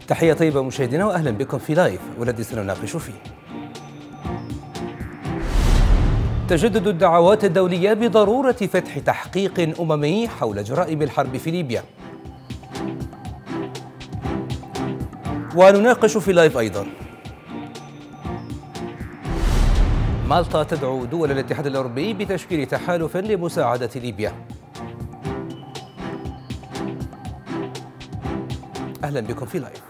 تحية طيبة مشاهدينا وأهلا بكم في لايف والذي سنناقش فيه تجدد الدعوات الدولية بضرورة فتح تحقيق أممي حول جرائم الحرب في ليبيا. ونناقش في لايف أيضا مالطا تدعو دول الاتحاد الأوروبي بتشكيل تحالف لمساعدة ليبيا. أهلا بكم في لايف.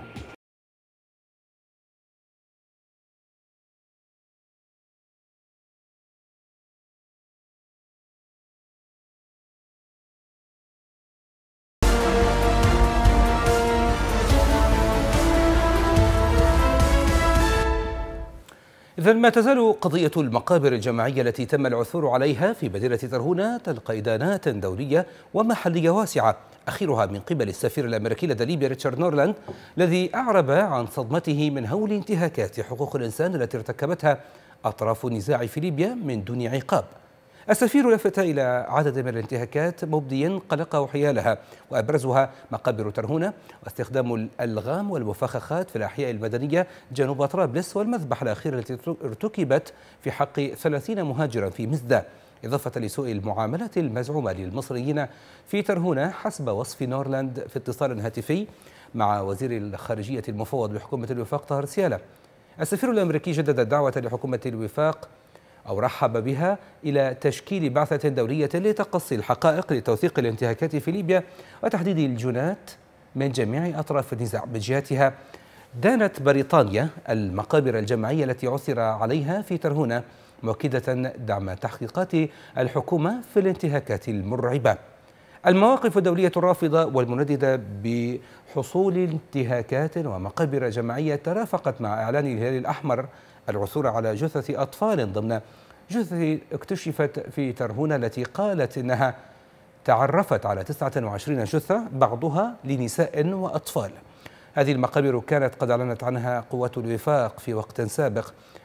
إذن ما تزال قضية المقابر الجماعية التي تم العثور عليها في مدينة ترهونة تلقى إدانات دولية ومحلية واسعة، آخرها من قبل السفير الأمريكي لدى ليبيا ريتشارد نورلاند الذي أعرب عن صدمته من هول انتهاكات حقوق الإنسان التي ارتكبتها أطراف النزاع في ليبيا من دون عقاب. السفير لفت إلى عدد من الانتهاكات مبديا قلقه حيالها، وأبرزها مقابر ترهونة واستخدام الألغام والمفخخات في الأحياء المدنية جنوب طرابلس، والمذبحة الأخيرة التي ارتكبت في حق 30 مهاجرا في مزدة، إضافة لسوء المعاملة المزعومة للمصريين في ترهونة حسب وصف نورلاند في اتصال هاتفي مع وزير الخارجية المفوض لحكومة الوفاق طاهر سيالة. السفير الأمريكي جدد الدعوة لحكومة الوفاق أو رحب بها إلى تشكيل بعثة دولية لتقصي الحقائق لتوثيق الانتهاكات في ليبيا وتحديد الجنات من جميع أطراف النزاع. من جهتها دانت بريطانيا المقابر الجماعية التي عثر عليها في ترهونة، مؤكدة دعم تحقيقات الحكومة في الانتهاكات المرعبة. المواقف الدولية الرافضة والمنددة بحصول انتهاكات ومقابر جماعية ترافقت مع إعلان الهلال الأحمر العثور على جثث أطفال ضمن جثث اكتشفت في ترهونة التي قالت إنها تعرفت على 29 جثة بعضها لنساء وأطفال. هذه المقابر كانت قد أعلنت عنها قوات الوفاق في وقت سابق،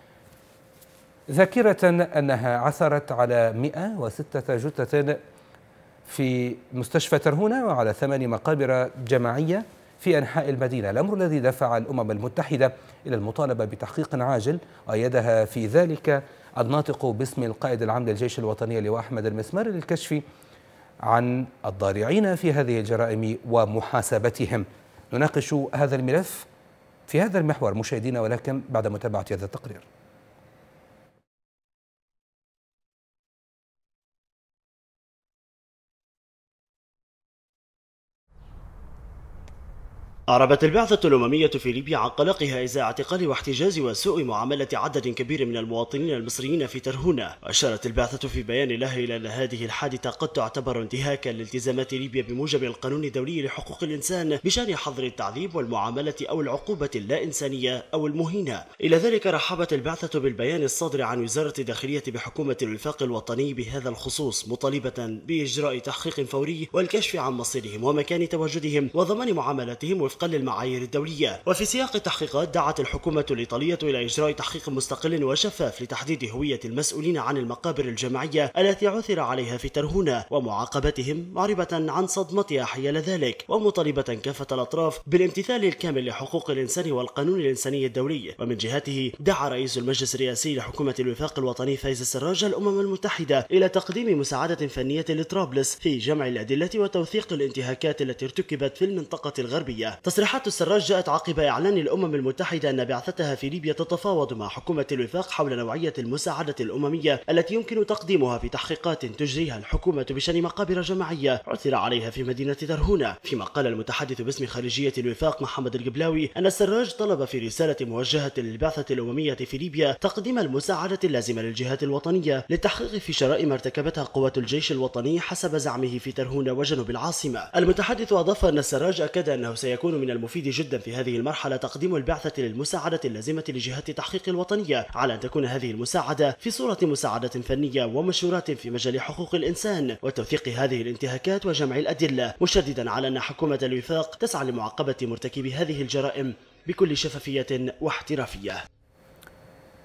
ذاكرة أنها عثرت على 106 جثة في مستشفى ترهونة وعلى 8 مقابر جماعية في أنحاء المدينة، الأمر الذي دفع الأمم المتحدة إلى المطالبة بتحقيق عاجل، وأيدها في ذلك الناطق باسم القائد العام للجيش الوطني اللواء أحمد المسمار للكشف عن الضارعين في هذه الجرائم ومحاسبتهم. نناقش هذا الملف في هذا المحور مشاهدينا، ولكن بعد متابعة هذا التقرير. أعربت البعثة الأممية في ليبيا عن قلقها إزاء اعتقال واحتجاز وسوء معاملة عدد كبير من المواطنين المصريين في ترهونة. وأشارت البعثة في بيان لها إلى أن هذه الحادثة قد تعتبر انتهاكا لالتزامات ليبيا بموجب القانون الدولي لحقوق الإنسان بشأن حظر التعذيب والمعاملة أو العقوبة اللا إنسانية أو المهينة. إلى ذلك رحبت البعثة بالبيان الصادر عن وزارة الداخلية بحكومة الوفاق الوطني بهذا الخصوص، مطالبة بإجراء تحقيق فوري والكشف عن مصيرهم ومكان تواجدهم وضمان معاملتهم وفقا للمعايير الدولية. وفي سياق التحقيقات دعت الحكومة الإيطالية إلى إجراء تحقيق مستقل وشفاف لتحديد هوية المسؤولين عن المقابر الجماعية التي عثر عليها في ترهونة ومعاقبتهم، معربة عن صدمتها حيال ذلك، ومطالبة كافة الأطراف بالامتثال الكامل لحقوق الإنسان والقانون الإنساني الدولي. ومن جهته دعا رئيس المجلس الرئاسي لحكومة الوفاق الوطني فايز السراج الأمم المتحدة إلى تقديم مساعدة فنية لطرابلس في جمع الأدلة وتوثيق الانتهاكات التي ارتكبت في المنطقة الغربية. تصريحات السراج جاءت عقب إعلان الأمم المتحدة أن بعثتها في ليبيا تتفاوض مع حكومة الوفاق حول نوعية المساعدة الأممية التي يمكن تقديمها في تحقيقات تجريها الحكومة بشأن مقابر جماعية عثر عليها في مدينة ترهونة. فيما قال المتحدث باسم خارجية الوفاق محمد القبلاوي أن السراج طلب في رسالة موجهة للبعثة الأممية في ليبيا تقديم المساعدة اللازمة للجهات الوطنية للتحقيق في جرائم ارتكبتها قوات الجيش الوطني حسب زعمه في ترهونة وجنوب العاصمة. المتحدث أضاف أن السراج أكد أنه سيكون من المفيد جدا في هذه المرحلة تقديم البعثة للمساعدة اللازمة لجهات التحقيق الوطنية، على أن تكون هذه المساعدة في صورة مساعدة فنية ومنشورات في مجال حقوق الإنسان وتوثيق هذه الانتهاكات وجمع الأدلة، مشددا على أن حكومة الوفاق تسعى لمعاقبة مرتكبي هذه الجرائم بكل شفافية واحترافية.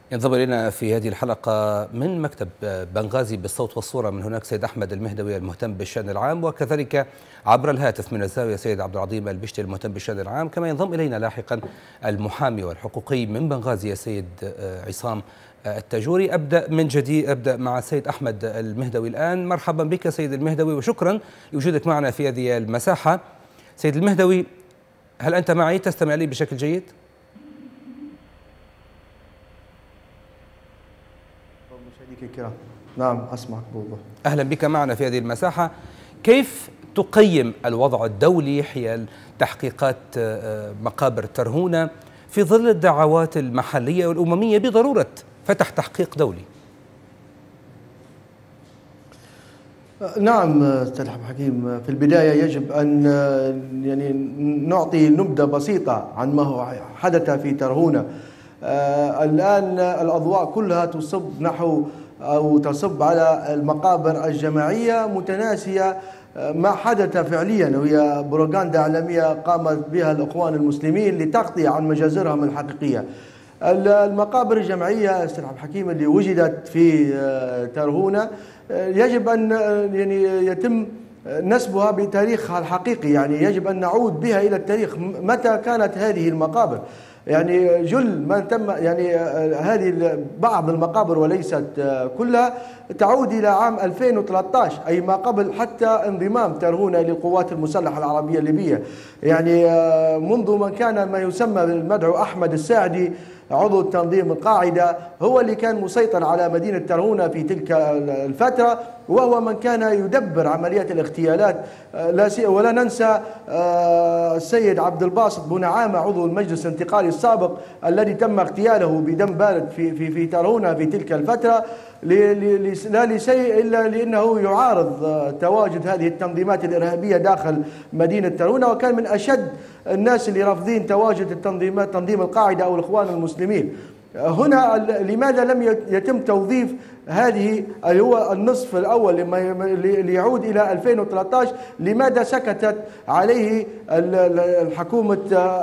ينضم إلينا في هذه الحلقة من مكتب بنغازي بالصوت والصورة من هناك سيد أحمد المهدوي المهتم بالشأن العام، وكذلك عبر الهاتف من الزاوية سيد عبد العظيم البشتي المهتم بالشأن العام. كما ينضم إلينا لاحقا المحامي والحقوقي من بنغازي السيد عصام التاجوري. أبدأ مع السيد أحمد المهدوي الآن. مرحبا بك سيد المهدوي وشكرا لوجودك معنا في هذه المساحة. سيد المهدوي، هل أنت معي تستمع لي بشكل جيد؟ مشاهديك الكرام، نعم أسمعك بوضوح. أهلا بك معنا في هذه المساحة. كيف تقيم الوضع الدولي حيال تحقيقات مقابر ترهونة في ظل الدعوات المحلية والأممية بضرورة فتح تحقيق دولي؟ نعم أستاذ حكيم، في البداية يجب أن نعطي نبذة بسيطة عن ما هو حدث في ترهونة. الآن الأضواء كلها تصب نحو أو تصب على المقابر الجماعية متناسية ما حدث فعليا، وهي بروباغندا إعلامية قامت بها الإخوان المسلمين لتغطية عن مجازرهم الحقيقية. المقابر الجماعية أستاذ عبد الحكيم اللي وجدت في ترهونة يجب أن يتم نسبها بتاريخها الحقيقي، يجب أن نعود بها إلى التاريخ. متى كانت هذه المقابر؟ جل من تم هذه بعض المقابر وليست كلها تعود إلى عام 2013، أي ما قبل حتى انضمام ترهونة للقوات المسلحة العربية الليبية. منذ من كان ما يسمى بالمدعو أحمد الساعدي عضو التنظيم القاعدة، هو اللي كان مسيطر على مدينة ترهونة في تلك الفترة، وهو من كان يدبر عمليات الاغتيالات. ولا ننسى السيد عبد الباسط بونعامة عضو المجلس الانتقالي السابق الذي تم اغتياله بدم بارد في ترهونة في تلك الفترة، لا لشيء إلا لأنه يعارض تواجد هذه التنظيمات الإرهابية داخل مدينة ترهونة، وكان من أشد الناس اللي رافضين تواجد تنظيم القاعدة أو الإخوان المسلمين. هنا لماذا لم يتم توظيف هذه اللي هو النصف الأول اللي يعود إلى 2013؟ لماذا سكتت عليه الحكومة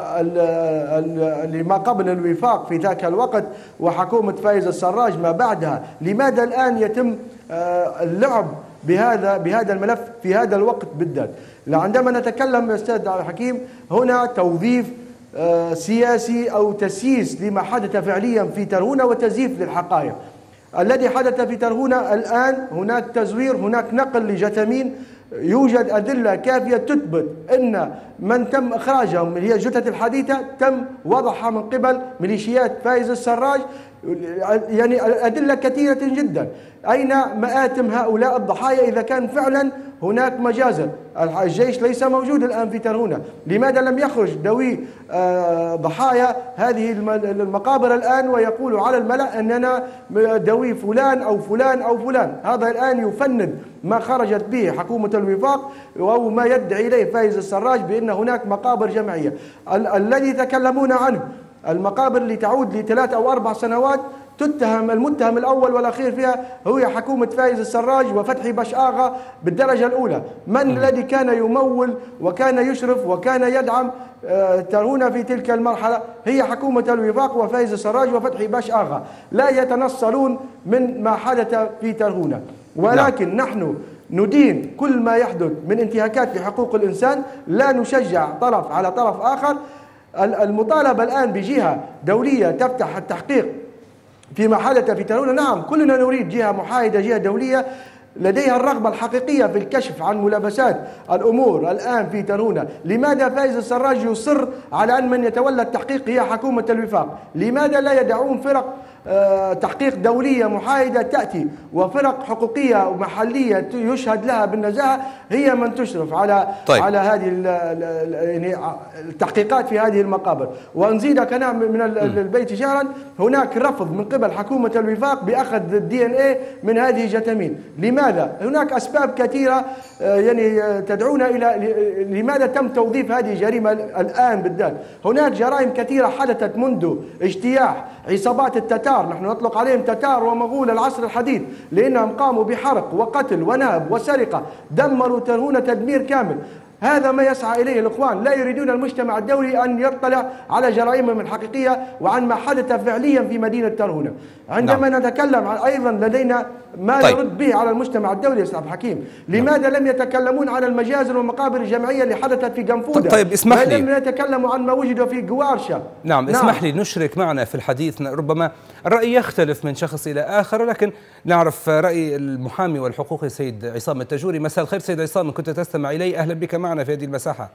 اللي ما قبل الوفاق في ذاك الوقت وحكومة فايز السراج ما بعدها؟ لماذا الآن يتم اللعب بهذا الملف في هذا الوقت بالذات؟ عندما نتكلم أستاذ عبد الحكيم هنا توظيف سياسي أو تسييس لما حدث فعليا في ترهونة وتزييف للحقائق. الذي حدث في ترهونة الآن هناك تزوير، هناك نقل لجثامين، يوجد أدلة كافية تثبت أن من تم إخراجهم من هي الجثث الحديثة تم وضعها من قبل ميليشيات فايز السراج. أدلة كثيرة جدا. أين مآتم هؤلاء الضحايا إذا كان فعلا هناك مجازر؟ الجيش ليس موجود الآن في ترهونة. لماذا لم يخرج دوي ضحايا هذه المقابر الآن ويقولوا على الملأ أننا دوي فلان أو فلان أو فلان؟ هذا الآن يفند ما خرجت به حكومة الوفاق أو ما يدعي إليه فايز السراج بأن هناك مقابر جماعية. الذي يتكلمون عنه المقابر اللي تعود ل3 أو 4 سنوات، المتهم الأول والأخير فيها هو حكومة فايز السراج وفتحي بشآغا بالدرجة الأولى. من الذي كان يمول وكان يشرف وكان يدعم ترهونة في تلك المرحلة؟ هي حكومة الوفاق وفايز السراج وفتحي بشآغا. لا يتنصلون من ما حدث في ترهونة، ولكن نحن ندين كل ما يحدث من انتهاكات لحقوق الإنسان، لا نشجع طرف على طرف آخر. المطالبة الآن بجهة دولية تفتح التحقيق فيما حدث في ترهونة. نعم كلنا نريد جهة محايدة، جهة دولية لديها الرغبة الحقيقية في الكشف عن ملابسات الأمور الآن في ترهونة. لماذا فايز السراج يصر على أن من يتولى التحقيق هي حكومة الوفاق؟ لماذا لا يدعون فرق تحقيق دولية محايدة تأتي وفرق حقوقية ومحلية يشهد لها بالنزاهة هي من تشرف على هذه التحقيقات في هذه المقابر؟ ونزيد كلام من البيت شعرا، هناك رفض من قبل حكومة الوفاق بأخذ الDNA من هذه الجثامين. لماذا؟ هناك أسباب كثيرة تدعونا إلى لماذا تم توظيف هذه الجريمة الآن بالذات. هناك جرائم كثيرة حدثت منذ اجتياح عصابات التتار، نحن نطلق عليهم تتار ومغول العصر الحديث، لأنهم قاموا بحرق وقتل ونهب وسرقة، دمروا ترهونة تدمير كامل. هذا ما يسعى إليه الإخوان، لا يريدون المجتمع الدولي أن يطلع على جرائمهم الحقيقية وعن ما حدث فعليا في مدينة ترهونة. عندما نتكلم أيضا لدينا ما نرد به على المجتمع الدولي يا أستاذ حكيم، لماذا لم يتكلمون عن المجازر والمقابر الجمعية اللي حدثت في قنفودة؟ طيب اسمح لي، لم يتكلموا عن ما وجدوا في قوارشة. نعم اسمح لي نشرك معنا في الحديث، ربما الرأي يختلف من شخص إلى آخر، لكن نعرف رأي المحامي والحقوقي سيد عصام التاجوري. مساء الخير سيد عصام، كنت تستمع إلي، أهلا بك معنا في هذه المساحة.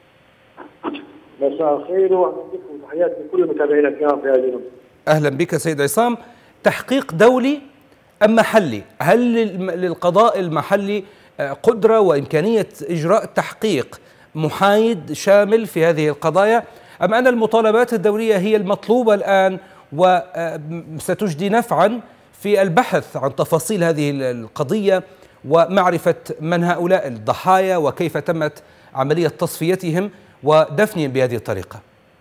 مساء الخير واهلا بكم وتحياتي لكل متابعينا الكرام في هذه المنطقة. أهلا بك سيد عصام. تحقيق دولي أم محلي؟ هل للقضاء المحلي قدرة وإمكانية إجراء تحقيق محايد شامل في هذه القضايا، أم أن المطالبات الدولية هي المطلوبة الآن وستجدي نفعا في البحث عن تفاصيل هذه القضية ومعرفة من هؤلاء الضحايا وكيف تمت عملية تصفيتهم ودفنهم بهذه الطريقة؟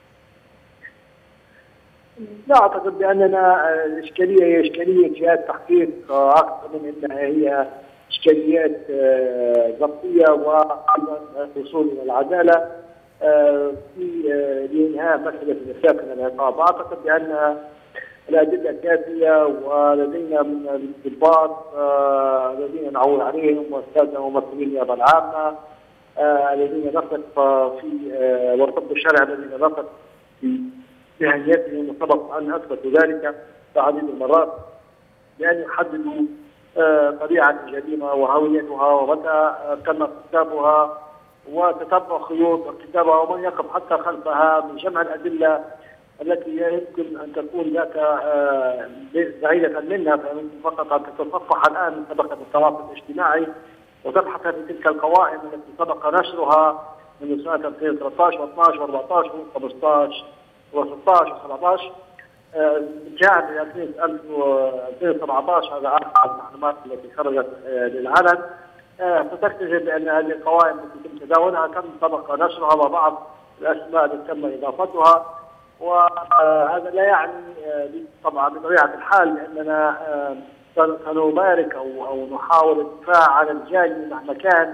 لا أعتقد بأننا الإشكالية هي إشكالية جهات تحقيق أكثر من أنها هي إشكاليات ضبطية وأيضا الوصول إلى العدالة في لإنهاء مسألة المساكن العقاب. أعتقد بأن الأدلة كافية ولدينا من الضباط الذين نعول عليهم والسادة ممثلين النيابة العامة الذين نثق في والطب الشرعي الذين نثق في مهنيتهم، وسبق أن أثبتوا ذلك عديد المرات بأن يحددوا طبيعة الجريمة وهويتها ومتى تم ارتكابها وتتبع خيوط ارتكابها ومن يقف حتى خلفها من جمع الأدلة التي يمكن أن تكون ذات بعيدة منها، فيمكن فقط أن تتصفح الآن من طبقة التواصل الاجتماعي وتبحث في تلك القوائم التي سبق نشرها من سنة 2013 و12 و14 و15 و16 و17 جاء في 2017 هذا آخر المعلومات التي خرجت للعلن، فتكتشف بأن هذه القوائم التي تم تداولها تم سبق نشرها وبعض الأسماء التي تم إضافتها، وهذا لا يعني طبعا بطبيعة الحال بأننا سنبارك أو نحاول الدفاع عن الجاني مهما كان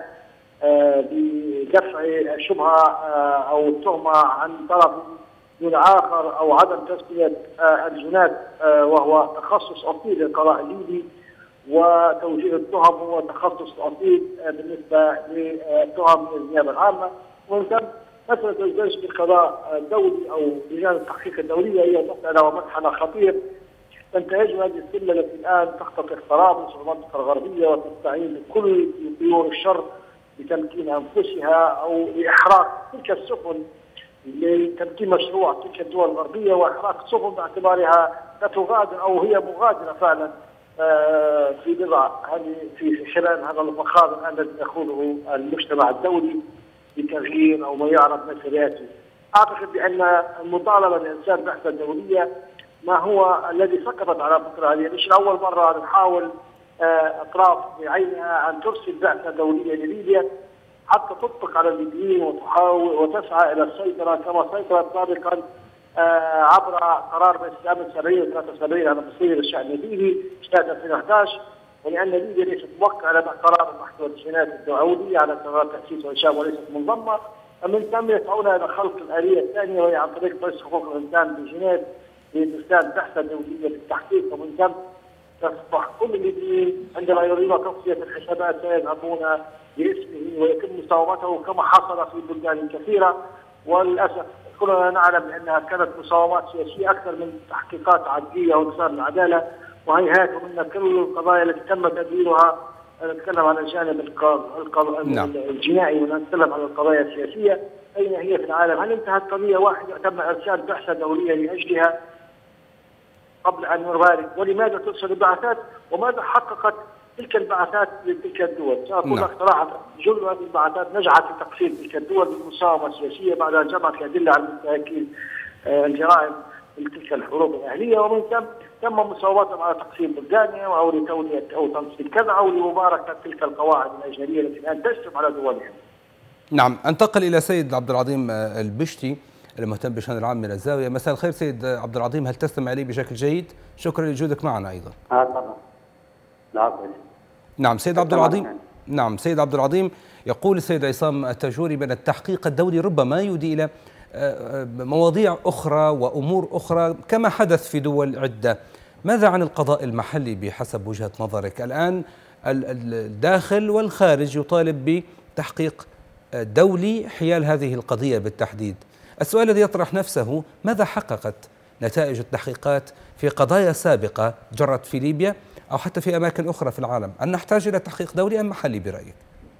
بدفع الشبهة أو التهمة عن طرف دون آخر أو عدم تسمية الجنات وهو تخصص أصيل للقضاء الليبي، وتوجيه التهم هو تخصص أصيل بالنسبة للتهم النيابة العامة. ومن ثم مسألة الجيش بالقضاء الدولي أو لجان التحقيق الدولية هي مسألة ومنحنى خطير تنتهج هذه السلة التي الآن تختطف طرابلس والمنطقة الغربية وتستعين بكل طيور الشر لتمكين أنفسها أو لإحراق تلك السفن لتمكين مشروع تلك الدول الغربية وإحراق سفن باعتبارها لا تغادر أو هي مغادرة فعلا في بضع في خلال هذا المخاض الذي يخوضه المجتمع الدولي لتغيير أو ما يعرف مسؤولياته. أعتقد بأن المطالبة بإنشاء البعثة الدولية ما هو الذي سقطت على فترة هذه، مش أول مرة نحاول أطراف بعينها أن ترسل بعثة دولية لليبيا حتى تطبق على الليبيين وتحاول وتسعى إلى السيطرة كما سيطرت سابقا عبر قرار مجلس الأمن 70 و 73 على مصير الشأن الليبي سنة 2011، ولأن ليبيا ليست موقعة على قرار المحكمة الجنائية الدولية على قرار تأسيس وإنشاء وليست منظمة، ومن ثم يسعون إلى خلق الآلية الثانية وهي عن طريق مجلس حقوق الإنسان بجنيف لإرسال بعثة دولية للتحقيق، ومن ثم تصبح كل الليبيين عندما يريدون تصفية الحسابات سيذهبون باسمه ويتم مساومته كما حصل في بلدان كثيرة. وللأسف كلنا نعلم أنها كانت مساومات سياسية أكثر من تحقيقات عدلية وإنصاف العدالة، وهيهات ومن كل القضايا التي تم تدويرها. نتكلم عن الجانب الجنائي ونتكلم عن القضايا السياسية. أين هي في العالم؟ هل انتهت قضية واحدة تم إرسال بعثة دولية لأجلها قبل أن نبارك؟ ولماذا ترسل البعثات؟ وماذا حققت تلك البعثات لتلك الدول؟ سأقول لك صراحة جل هذه البعثات نجحت في تقسيم تلك الدول بالمساومة السياسية بعد أن جمعت الأدلة على المستهلكين الجرائم لتلك الحروب الأهلية، ومن ثم تم مساواتهم على تقسيم بلدانهم أو لتولية أو تنصيب كذا أو لمباركة تلك القواعد الأجنبية التي الآن تشرف على دولهم. نعم، انتقل إلى سيد عبد العظيم البشتي المهتم بالشأن العام من الزاوية. مساء الخير سيد عبد العظيم، هل تستمع لي بشكل جيد؟ شكرا لوجودك معنا أيضا. طبعا. نعم سيد عبد العظيم، نعم سيد عبد العظيم، يقول السيد عصام التاجوري بأن التحقيق الدولي ربما يؤدي إلى مواضيع أخرى وأمور أخرى كما حدث في دول عدة. ماذا عن القضاء المحلي بحسب وجهة نظرك؟ الآن الداخل والخارج يطالب بتحقيق دولي حيال هذه القضية بالتحديد. السؤال الذي يطرح نفسه: ماذا حققت نتائج التحقيقات في قضايا سابقة جرت في ليبيا أو حتى في أماكن أخرى في العالم؟ أن نحتاج إلى تحقيق دولي أم محلي برأيك؟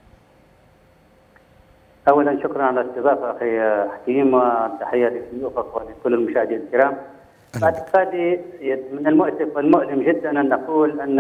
أولا شكرا على الاستضافة أخي حكيم، وتحية لضيوفك ولكل المشاهدين الكرام. باعتقادي من المؤسف والمؤلم جدا أن نقول أن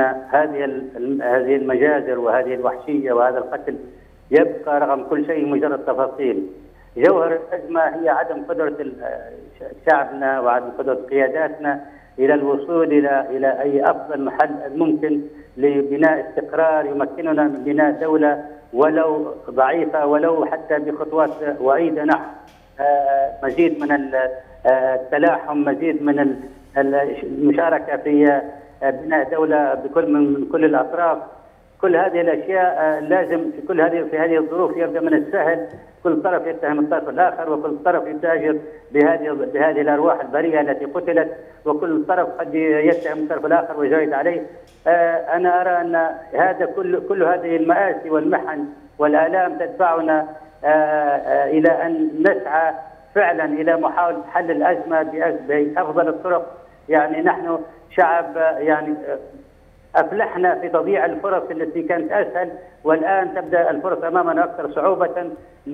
هذه المجازر وهذه الوحشية وهذا القتل يبقى رغم كل شيء مجرد تفاصيل. جوهر الأزمة هي عدم قدرة شعبنا وعدم قدرة قياداتنا إلى الوصول إلى أي أفضل محل ممكن لبناء استقرار يمكننا من بناء دولة ولو ضعيفة، ولو حتى بخطوات وعيدة نحو مزيد من التلاحم، مزيد من المشاركة في بناء دولة من كل الأطراف. كل هذه الأشياء لازم في هذه الظروف يبدأ من السهل كل طرف يتهم الطرف الآخر، وكل طرف يتاجر بهذه الأرواح البريئة التي قتلت، وكل طرف قد يتهم الطرف الآخر ويجرد عليه. أنا أرى أن هذا كل هذه المآسي والمحن والآلام تدفعنا إلى أن نسعى فعلا إلى محاولة حل الأزمة بأفضل الطرق. يعني نحن شعب يعني أفلحنا في تضييع الفرص التي كانت أسهل، والآن تبدأ الفرص أمامنا أكثر صعوبة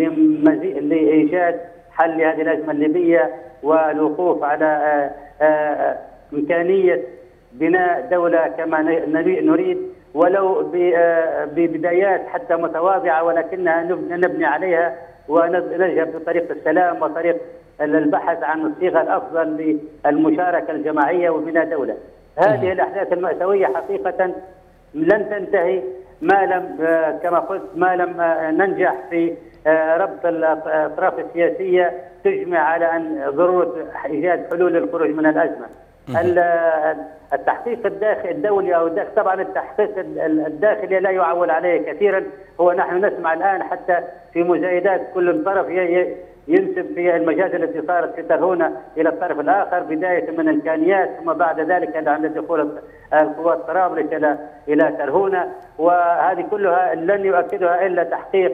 لإيجاد حل لهذه الأزمة الليبية والوقوف على إمكانية بناء دولة كما نريد، ولو ببدايات حتى متواضعة، ولكنها نبني عليها ونذهب بطريق السلام وطريق البحث عن الصيغة الأفضل للمشاركة الجماعية وبناء دولة. هذه الأحداث المأساوية حقيقة لن تنتهي ما لم كما قلت ما لم ننجح في ربط الأطراف السياسية تجمع على أن ضرورة إيجاد حلول للخروج من الأزمة. التحقيق الدولي أو طبعا التحقيق الداخلي لا يعول عليه كثيرا. هو نحن نسمع الآن حتى في مزايدات كل طرف ينسب في المجازر التي صارت في ترهونة إلى الطرف الآخر، بداية من الكانيات ثم بعد ذلك عند دخول القوات طرابلس إلى ترهونة، وهذه كلها لن يؤكدها إلا تحقيق.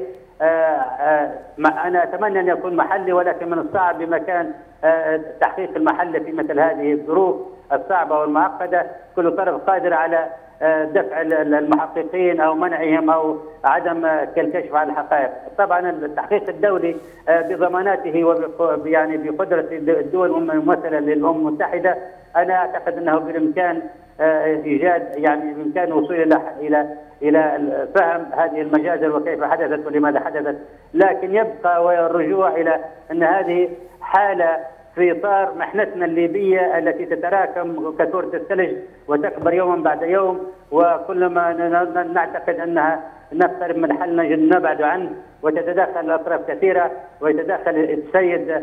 أنا أتمنى أن يكون محلي، ولكن من الصعب بمكان التحقيق المحلي في مثل هذه الظروف الصعبة والمعقدة. كل طرف قادر على دفع المحققين أو منعهم أو عدم الكشف عن الحقائق. طبعا التحقيق الدولي بضماناته يعني بقدرة الدول الممثلة للأمم المتحدة، أنا أعتقد أنه بالإمكان إيجاد يعني بإمكان الوصول إلى فهم هذه المجازر وكيف حدثت ولماذا حدثت، لكن يبقى الرجوع إلى أن هذه حالة في إطار محنتنا الليبية التي تتراكم كثورة الثلج وتكبر يوما بعد يوم، وكلما نعتقد أنها نقترب من حل نبعد عنه، وتتدخل الأطراف كثيرة، ويتدخل السيد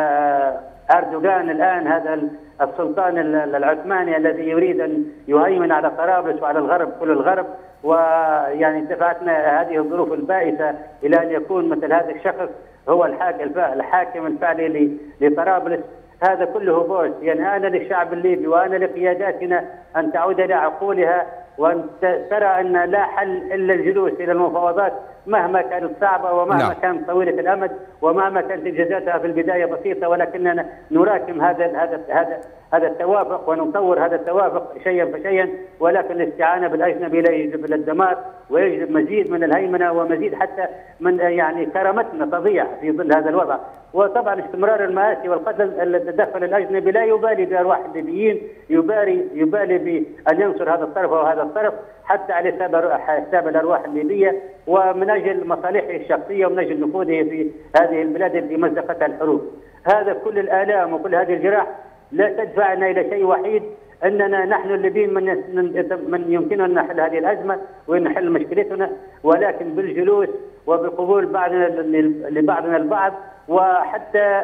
أردوغان الآن هذا السلطان العثماني الذي يريد أن يهيمن على طرابلس وعلى الغرب كل الغرب. ويعني دفعتنا هذه الظروف البائسة إلى أن يكون مثل هذا الشخص هو الحاكم الفعلي لطرابلس. هذا كله بوس. يعني أنا للشعب الليبي وأنا لقياداتنا أن تعود إلى عقولها، وأن ترى أن لا حل إلا الجلوس إلى المفاوضات مهما كانت صعبة ومهما كانت طويلة الأمد ومهما كانت إنجازاتها في البداية بسيطة، ولكننا نراكم هذا التوافق ونطور هذا التوافق شيئا فشيئا، ولكن الاستعانة بالأجنبي لا يجلب إلى الدمار ويجلب مزيد من الهيمنة ومزيد حتى من يعني كرامتنا تضيع في ظل هذا الوضع. وطبعا استمرار المآسي والقتل التدخل الأجنبي لا يبالي بأرواح الليبيين، يبالي بأن ينصر هذا الطرف وهذا الطرف حتى على حساب الأرواح الليبية ومن أجل مصالحه الشخصية ومن أجل نفوذه في هذه البلاد التي مزقتها الحروب. هذا كل الآلام وكل هذه الجراح لا تدفعنا إلى شيء وحيد، أننا نحن الليبيين من يمكننا أن نحل هذه الأزمة ونحل مشكلتنا، ولكن بالجلوس وبقبول بعضنا لبعضنا البعض، وحتى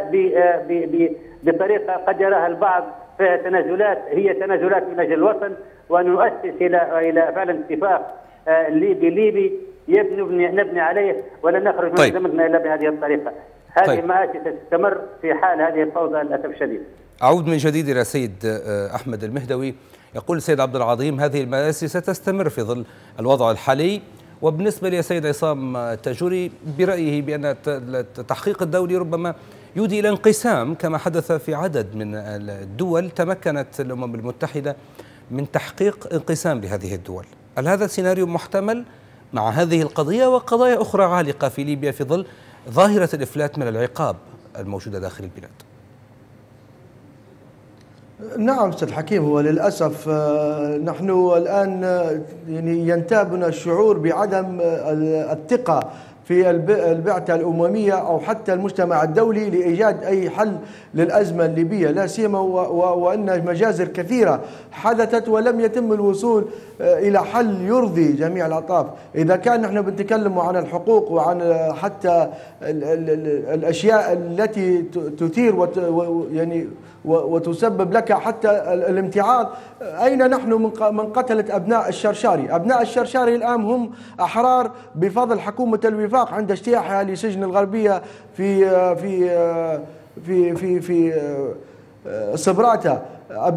بطريقة قد يراها البعض فيها تنازلات، هي تنازلات من أجل الوطن، ونؤسس إلى فعلا اتفاق ليبي نبني عليه ولا نخرج من أزمتنا إلا بهذه الطريقة. هذه مآسي تستمر في حال هذه الفوضى للأسف الشديد. أعود من جديد إلى سيد أحمد المهدوي. يقول السيد عبد العظيم هذه المآسي ستستمر في ظل الوضع الحالي. وبالنسبة للسيد عصام التاجوري برأيه بأن التحقيق الدولي ربما يودي إلى انقسام كما حدث في عدد من الدول تمكنت الأمم المتحدة من تحقيق انقسام لهذه الدول. هل هذا سيناريو محتمل مع هذه القضية وقضايا أخرى عالقة في ليبيا في ظل ظاهرة الإفلات من العقاب الموجودة داخل البلاد؟ نعم أستاذ حكيم، هو للأسف نحن الآن يعني ينتابنا الشعور بعدم الثقة في البعثة الأممية أو حتى المجتمع الدولي لإيجاد أي حل للأزمة الليبية، لا سيما وأن مجازر كثيرة حدثت ولم يتم الوصول إلى حل يرضي جميع الأطراف. إذا كان نحن بنتكلم عن الحقوق وعن حتى الأشياء التي تثير يعني وتسبب لك حتى الامتعاض، أين نحن من قتلة أبناء الشرشاري؟ أبناء الشرشاري الآن هم أحرار بفضل حكومة الوفاق عند اجتياحها لسجن الغربية في صبراتا.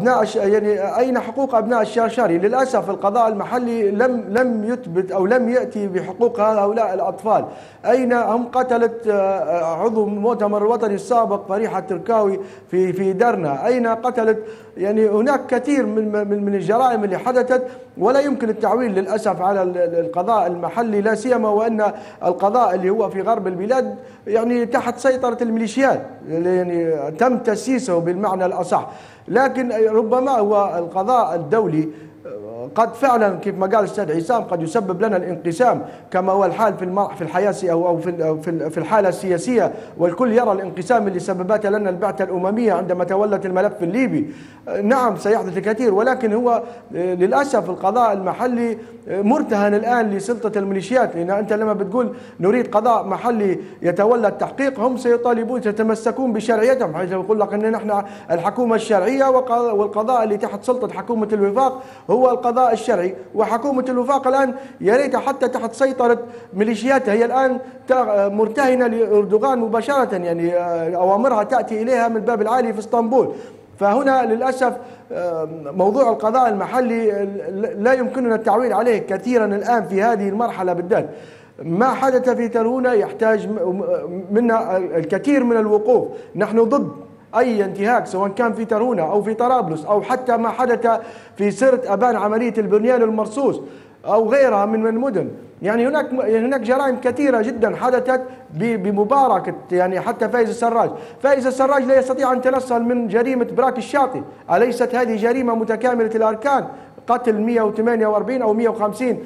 يعني أين حقوق أبناء الشرشاري؟ للأسف القضاء المحلي لم يثبت أو لم يأتي بحقوق هؤلاء الأطفال. أين هم قتلت عضو المؤتمر الوطني السابق فريحة التركاوي في درنا؟ أين قتلت؟ يعني هناك كثير من الجرائم اللي حدثت ولا يمكن التعويل للأسف على القضاء المحلي، لا سيما وأن القضاء اللي هو في غرب البلاد يعني تحت سيطرة الميليشيات، يعني تم تأسيسه بالمعنى الأصح. لكن ربما هو القضاء الدولي قد فعلا كيف ما قال الأستاذ عصام قد يسبب لنا الانقسام كما هو الحال في الحياة أو في الحالة السياسية، والكل يرى الانقسام اللي سببته لنا البعثة الأممية عندما تولت الملف الليبي. نعم سيحدث الكثير، ولكن هو للأسف القضاء المحلي مرتهن الآن لسلطة الميليشيات، لأن أنت لما بتقول نريد قضاء محلي يتولى التحقيق هم سيطالبون يتمسكون بشرعيتهم، حيث يقول لك أن نحن الحكومة الشرعية والقضاء اللي تحت سلطة حكومة الوفاق هو القضاء الشرعي. وحكومة الوفاق الآن يا ريت حتى تحت سيطرة ميليشياتها، هي الآن مرتهنة لأردوغان مباشرة، يعني أوامرها تأتي إليها من الباب العالي في اسطنبول. فهنا للأسف موضوع القضاء المحلي لا يمكننا التعويل عليه كثيرا الآن في هذه المرحلة بالذات. ما حدث في ترهونة يحتاج منا الكثير من الوقوف. نحن ضد أي انتهاك سواء كان في ترهونة أو في طرابلس أو حتى ما حدث في سرت أبان عملية البنيان المرصوص أو غيرها من المدن. يعني هناك جرائم كثيرة جدا حدثت بمباركة يعني حتى فايز السراج. فايز السراج لا يستطيع أن يتنصل من جريمة براك الشاطئ. أليست هذه جريمة متكاملة الأركان؟ قتل 148 أو 150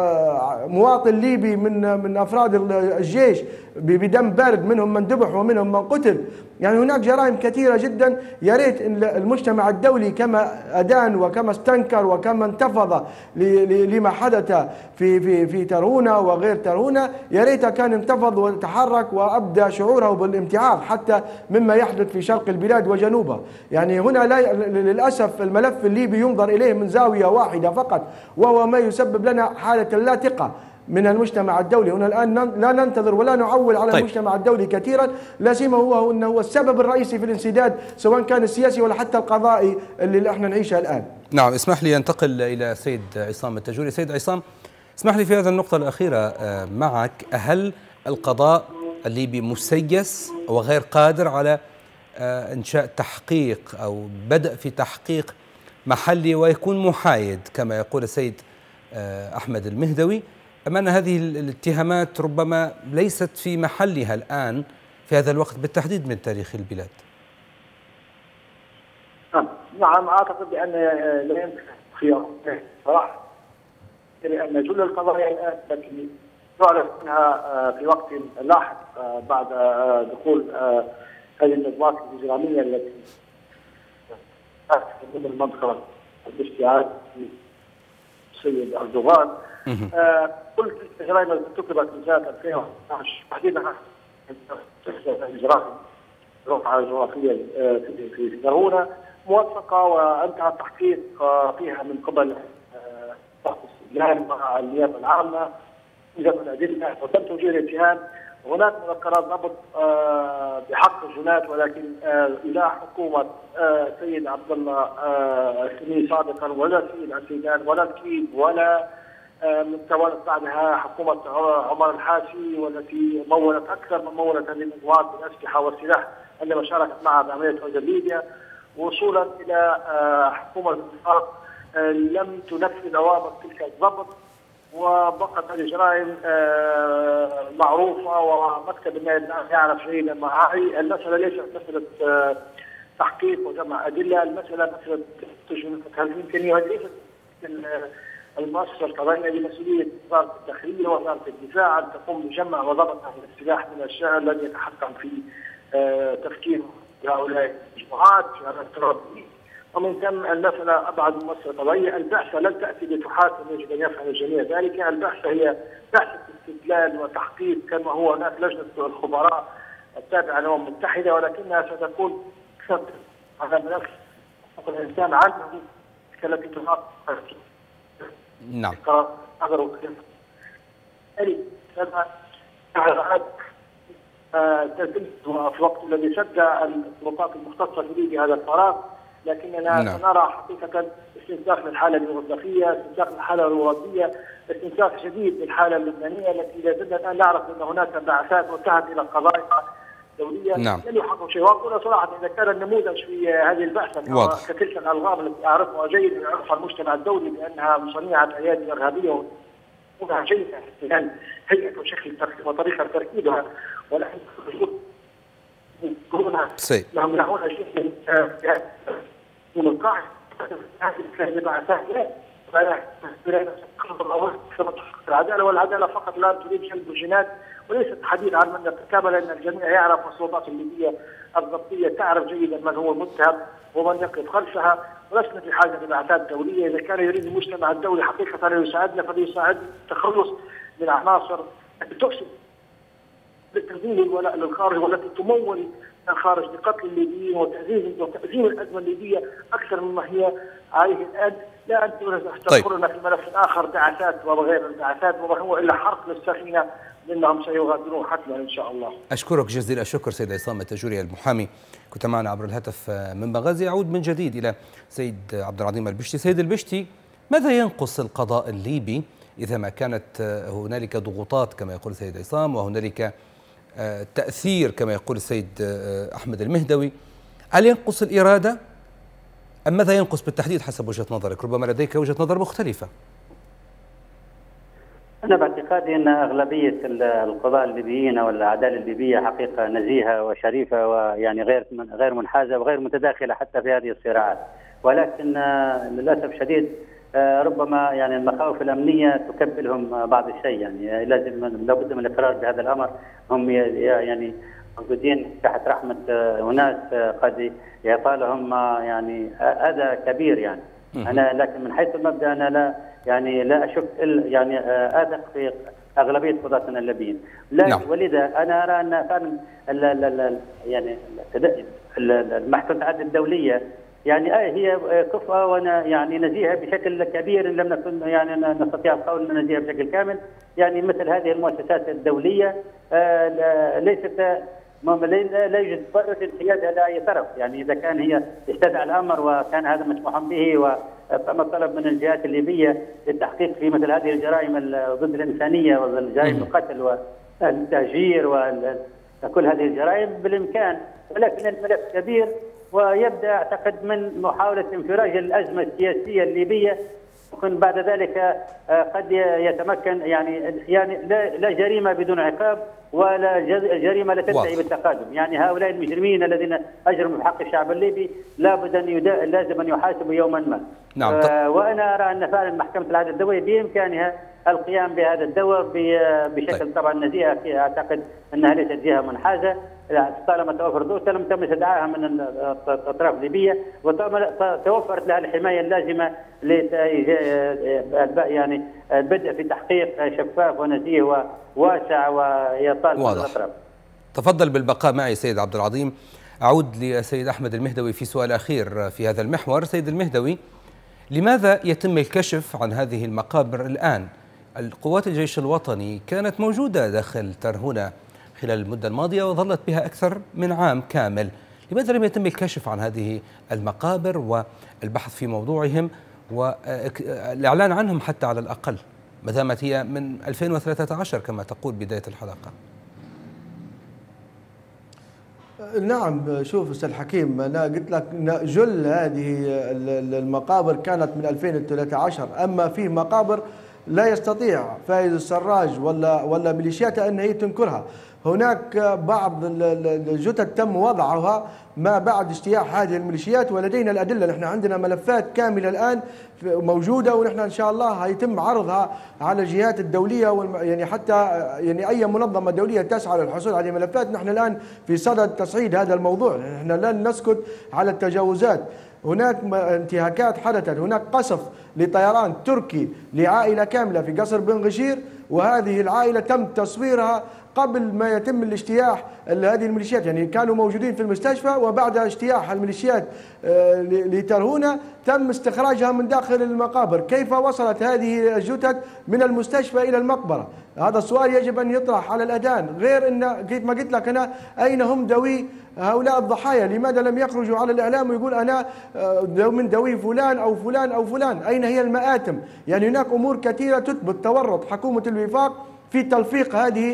مواطن ليبي من أفراد الجيش بدم بارد، منهم من ذبح ومنهم من قتل. يعني هناك جرائم كثيرة جدا. يا ريت المجتمع الدولي كما أدان وكما استنكر وكما انتفض لما حدث في ترهونة وغير ترهونة، يا ريت كان انتفض وتحرك وأبدى شعوره بالامتعاض حتى مما يحدث في شرق البلاد وجنوبها. يعني هنا للأسف الملف الليبي ينظر إليه من زاوية واحدة فقط، وهو ما يسبب لنا حالة لا ثقة من المجتمع الدولي. هنا الآن لا ننتظر ولا نعول على المجتمع الدولي كثيرا، لا سيما هو السبب الرئيسي في الانسداد سواء كان السياسي ولا حتى القضائي اللي احنا نعيشها الآن. نعم، اسمح لي أنتقل إلى سيد عصام التاجوري. سيد عصام، اسمح لي في هذه النقطة الأخيرة معك، هل القضاء الليبي مسيس وغير قادر على إنشاء تحقيق أو بدء في تحقيق محلي ويكون محايد كما يقول السيد أحمد المهدوي، أم أن هذه الاتهامات ربما ليست في محلها الآن في هذا الوقت بالتحديد من تاريخ البلاد؟ نعم، أعتقد بأن لا يمكن في صراحة لأن جل القضايا الآن التي تعرف منها في وقت لاحق بعد دخول هذه المجموعات الإجرامية التي ضمن المنطقة باشتعال السيد أردوغان. كل الجرائم التي ارتكبت من سنة 2012 تحديدا الإجرام رفعة جغرافية في ترهونة موثقة وانتهى التحقيق فيها من قبل السجان مع النيابة العامة جمع الأدلة وتم توجيه الاتهام. هناك مذكرات ضبط بحق الجنات، ولكن لا حكومة سيد عبد الله السمي سابقا ولا سيد السيدان ولا الكيد ولا من تولت بعدها حكومة عمر الحاشي، والتي مولت أكثر من مولت هذه الأموال بالأسلحة والسلاح عندما شاركت معها بعملية غزو ليبيا، وصولا إلى حكومة الاتفاق لم تنفذ أوامر تلك الضبط، وبقت هذه الجرائم معروفة ومكتب النائب العام يعرف جيدا معي. المسألة ليست مسألة تحقيق وجمع أدلة، المسألة مسألة تهذيب إمكانية، وهذه ليست المؤسسة القضائية بمسؤولية وزارة الداخلية ووزارة الدفاع أن تقوم بجمع وضبط هذا السلاح من الشارع الذي يتحكم في تفكير هؤلاء المجموعات في هذا الاضطراب. ومن ثم المسألة أبعد من مسألة قضائية. البعثة لن تأتي لتحاكم، يجب أن يفهم الجميع ذلك. البعثة هي بعثة استدلال وتحقيق، كما هو هناك لجنة الخبراء التابعة للأمم المتحدة، ولكنها ستكون على ملف حقوق الإنسان عنه التي تناقش. نعم. في الوقت الذي سد السلطات المختصة في ليبيا هذا الفراغ، لكننا نرى حقيقة استنساخ للحالة اليوغوسلافية، استنساخ للحالة الروادية، استنساخ شديد للحالة اللبنانية التي لا زلنا الآن نعرف أن هناك بعثات وجهت إلى قضايا دولية لم يحققوا شيء. وأقول صراحة إذا كان النموذج في هذه البعثة كتلك الألغام التي أعرفها جيدا يعرفها المجتمع الدولي بأنها مصنعة أيادي إرهابية ومنها جيدة استغلال هيئة وشكل وطريقة تركيبها، ولكن لهم يعون شيء من القاعدة هذه البعثات العدالة، والعدالة فقط لا تريد جلب الجنات وليست حديث عن من ارتكب، لأن الجميع يعرف والسلطات الليبية الضبطية تعرف جيدا من هو المتهم ومن يقف خلفها، ولسنا في حاجة لبعثات دولية. إذا كان يريد المجتمع الدولي حقيقة أن يساعدنا فليساعد التخلص من عناصر تفسد لتنزيل الولاء للخارج والتي تمول الخارج لقتل الليبيين وتأزيم الأزمة الليبية أكثر مما هي عليه الآن. لا أن تذكرنا في ملف آخر بعثات وغير البعثات، وما هو إلا حرق للسفينة، لأنهم سيغادرون حتما إن شاء الله. أشكرك جزيل الشكر سيد عصام التاجوري المحامي، كنت معنا عبر الهاتف من بنغازي. أعود من جديد إلى سيد عبد العظيم البشتي. سيد البشتي، ماذا ينقص القضاء الليبي إذا ما كانت هنالك ضغوطات كما يقول السيد عصام، وهنالك تأثير كما يقول السيد أحمد المهدوي؟ هل ينقص الإرادة أم ماذا ينقص بالتحديد حسب وجهة نظرك؟ ربما لديك وجهة نظر مختلفة. أنا باعتقادي أن أغلبية القضاء الليبيين أو العدالة الليبية حقيقة نزيهة وشريفة، ويعني غير منحازة وغير متداخلة حتى في هذه الصراعات، ولكن للأسف شديد ربما يعني المخاوف الأمنية تكبلهم بعض الشيء. يعني لابد من الإقرار بهذا الأمر. هم يعني موجودين تحت رحمة أناس قد يطالهم يعني أذى كبير. يعني أنا لكن من حيث المبدأ أنا لا أشك يعني أثق في أغلبية قضاتنا الليبيين. ولذا أنا أرى أن فعلا يعني المحكمة العدل الدولية يعني هي كفء يعني نزيهة بشكل كبير، لم نكن يعني نستطيع القول أن نزيهة بشكل كامل. يعني مثل هذه المؤسسات الدولية ليست لا يوجد ضرر انحيازها لأي طرف. يعني إذا كان هي استدعى الأمر وكان هذا مسموحا به وتم الطلب من الجهات الليبية للتحقيق في مثل هذه الجرائم ضد الإنسانية وجرائم القتل والتهجير وكل هذه الجرائم بالإمكان، ولكن الملف كبير ويبدأ أعتقد من محاولة انفراج الأزمة السياسية الليبية، ومن بعد ذلك قد يتمكن يعني لا جريمة بدون عقاب ولا جريمة لا تنتهي بالتقادم. يعني هؤلاء المجرمين الذين أجرموا بحق الشعب الليبي لابد لازم أن يحاسبوا يوما ما. نعم. وأنا أرى أن فعلا محكمة العدل الدولي بإمكانها القيام بهذا الدور بشكل طبعا نزيه. أعتقد أنها ليست جهة منحازة طالما توفر ضغوط لم تم استدعائها من الأطراف الليبية، وتوفرت لها الحماية اللازمة يعني البدء في تحقيق شفاف ونزيه وواسع ويطال الأطراف. تفضل بالبقاء معي سيد عبد العظيم. أعود لسيد أحمد المهدوي في سؤال أخير في هذا المحور. سيد المهدوي، لماذا يتم الكشف عن هذه المقابر الآن؟ القوات الجيش الوطني كانت موجودة داخل ترهونة خلال المدة الماضية وظلت بها أكثر من عام كامل. لماذا لم يتم الكشف عن هذه المقابر والبحث في موضوعهم والإعلان عنهم حتى على الأقل، ما دامت هي من 2013 كما تقول بداية الحلقة؟ نعم، شوف أستاذ حكيم، أنا قلت لك جل هذه المقابر كانت من 2013، أما في مقابر لا يستطيع فايز السراج ولا ميليشياته أن هي تنكرها. هناك بعض الجثث تم وضعها ما بعد اجتياح هذه الميليشيات، ولدينا الأدلة. نحن عندنا ملفات كاملة الآن موجودة، ونحن إن شاء الله هيتم عرضها على الجهات الدولية يعني حتى يعني أي منظمة دولية تسعى للحصول على ملفات. نحن الآن في صدد تصعيد هذا الموضوع، نحن لن نسكت على التجاوزات. هناك انتهاكات حدثت، هناك قصف لطيران تركي لعائلة كاملة في قصر بن غشير، وهذه العائلة تم تصويرها قبل ما يتم الاجتياح هذه الميليشيات. يعني كانوا موجودين في المستشفى، وبعد اجتياح الميليشيات لترهونة تم استخراجها من داخل المقابر. كيف وصلت هذه الجثث من المستشفى إلى المقبرة؟ هذا السؤال يجب أن يطرح على الأذهان. غير أن ما قلت لك أنا، أين هم دوي هؤلاء الضحايا؟ لماذا لم يخرجوا على الإعلام ويقول أنا من دوي فلان أو فلان أو فلان؟ أين هي المآتم؟ يعني هناك أمور كثيرة تثبت تورط حكومة الوفاق في تلفيق